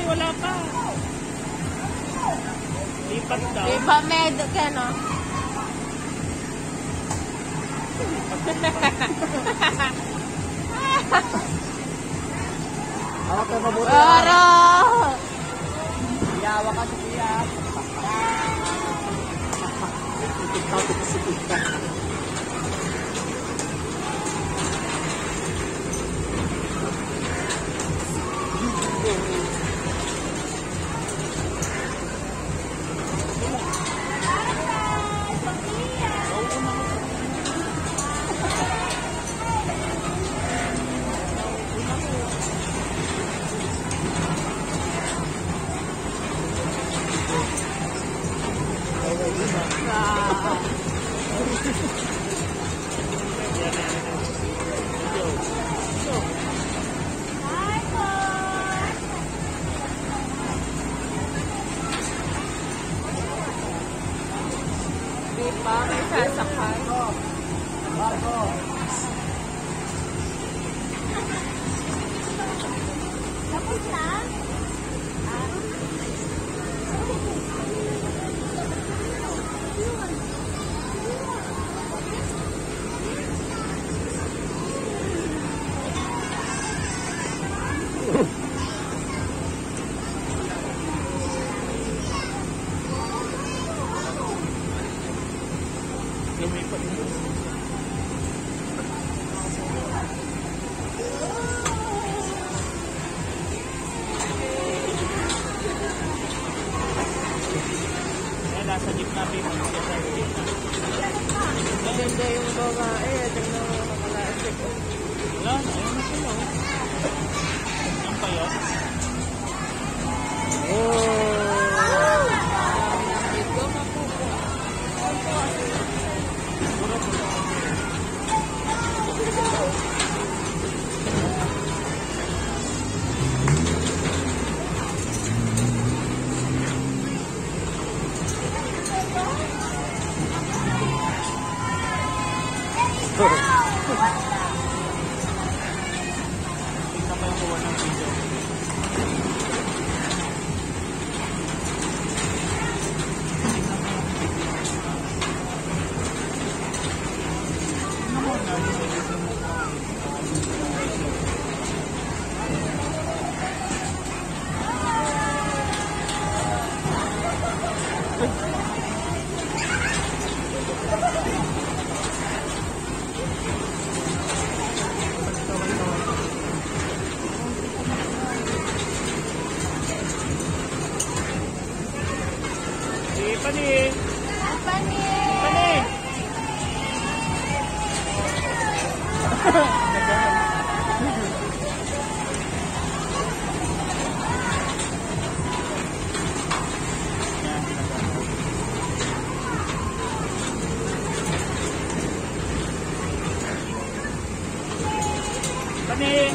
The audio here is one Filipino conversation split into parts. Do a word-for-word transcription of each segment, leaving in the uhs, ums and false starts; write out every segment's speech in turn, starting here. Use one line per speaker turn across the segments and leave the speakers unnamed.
wala pa. Lipat daw.
Diba, med, kano?
Hawak ka mabuti.
Oro!
Iyawa ka si Kuya. Itiktaw ko si Kuya.
Diba, may sasakay. Tapos na?
Lumipat mo. Ayan, nasa jeep natin.
Maganda yung babae. Tignan mo yung makalasik.
Wala, ayun na sila. Yan pa yun. Tingnan mo yung kuha ng video. Pani!
Pani!
Pani! Pani!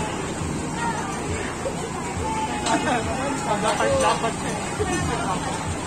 Dapat dapat